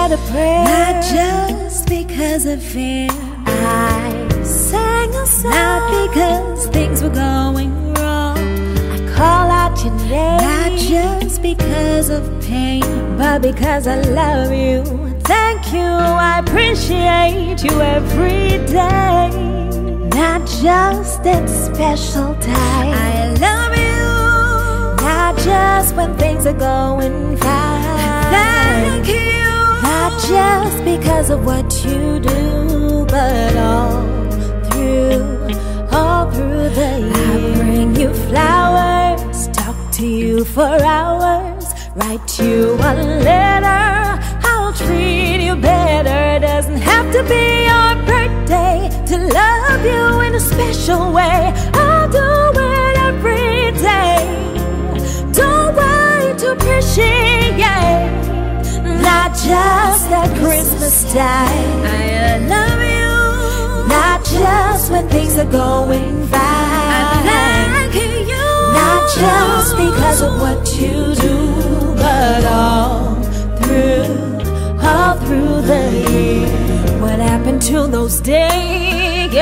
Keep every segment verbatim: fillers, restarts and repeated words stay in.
the prayer, not just because of fear. I sang a song, not because things were going wrong. I call out your name, not just because of pain, but because I love you. Thank you, I appreciate you every day. Not just in special times, I love you. not just when things are going fine. Thank you. Not just because of what you do, but all through, all through the year. I bring you flowers, talk to you for hours, write you a letter, I'll treat you better. Doesn't have to be your birthday to love you in a special way. I'll do it every day. Don't wait to appreciate, not just at Christmas time. I love you. Not just when things are going fine. Thank you. Not just because of what you do, but all through, all through the year. What happened to those days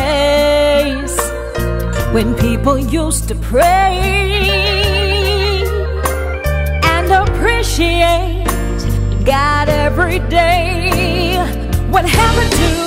when people used to pray and appreciate God every day? What happened to